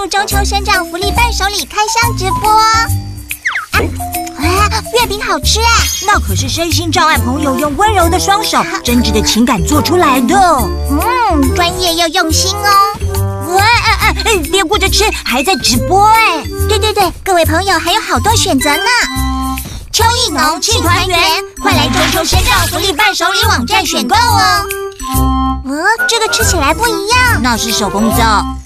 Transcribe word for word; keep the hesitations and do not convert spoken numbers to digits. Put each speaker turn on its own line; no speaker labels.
入中秋生长福利伴手礼开箱直播。啊，啊月饼好吃哎！
那可是身心障碍朋友用温柔的双手、真挚的情感做出来的。
嗯，专业又用心哦。
哎哎哎哎，别顾着吃，还在直播哎！
对对对，各位朋友还有好多选择呢。秋意浓庆团圆，快来中秋生长福利伴手礼网站选购哦。哦，这个吃起来不一样，
那是手工皂。